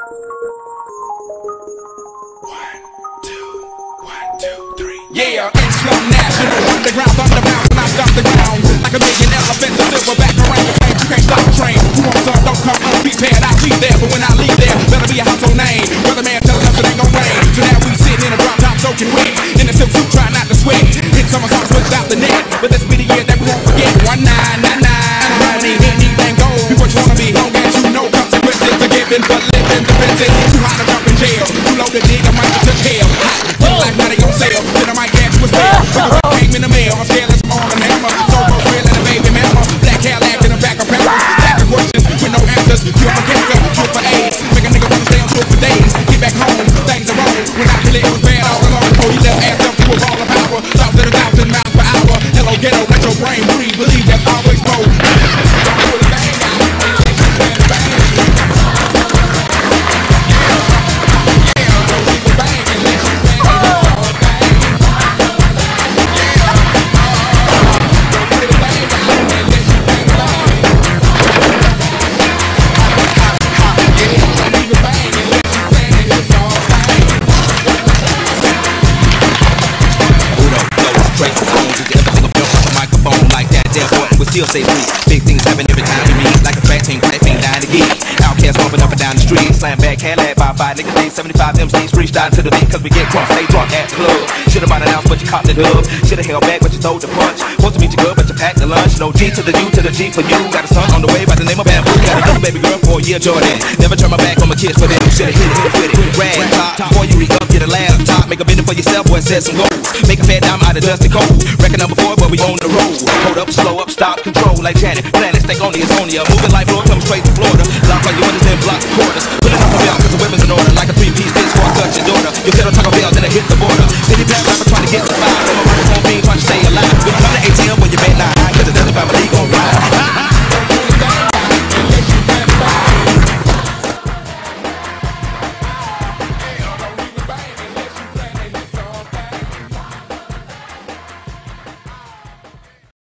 Yeah, Islam National, underground thunder bounce when I stop the ground. Like a million elephants, a silverback orangutan. You can't stop the train. Who wants some? Don't come unprepared. I'll be there, but when I leave there, better be a household name. Weatherman telling us it ain't gon' rain. So now we sitting in a drop top soaking wet. In a silk suit, trying not to sweat. Hit summer songs without the net. But this be the year that we won't forget. 1999. Money, anything goes. Be what you wanna be. Long as you know consequences are given. But living defenses. Too hot to jump in jail. Too low to dig, I might have took hell. Hot, like now they gon' sell. Then I might catch you a spell. Came in the mail. I'm scared as on and hammer. So for real and a baby mama. Black Cadillac in the back of peppers. Back of questions with no answers. Cure for cancer, cure for AIDS. Make a nigga wanna stay on tour for days. Get back home, things are wrong. When I feel it was bad all along. Before he left ass up to a ball of power. Thoughts at 1,000 miles per hour. Hello ghetto, let your brain breathe. Believe that's always more. Don't pull the bang out. Still stay free. Big things happen every time we meet. Like a fat team, fat thing dying to geek. Outcast bumping up and down the street. Slam back, Cadillac, by 5, nigga, they 75 MCs freestyle to the beat. Cause we get drunk, stay drunk at the club. Should've bought an ounce, but you caught the dub. Should've held back, but you throw the punch. Supposed to meet you good, but you packed the lunch. No G to the U to the G for you. Got a son on the way by the name of Bamboo. Got a new baby girl for a year, Jordan. Never turn my back on my kids for them. Should've hit it with it. Rag top. Before you re-up, get a laptop. Make a minute for yourself, boy, set some goals. Make a fat dime out of dusty cold. Record number 4, but we on the road. Hold up, slow up, stop, control like Janet. Planet, stay on the Estonia. Moving like floor, come straight to Florida. Lock all your windows and block the quarters. Pulling up the belt cause the weapons in order like a 3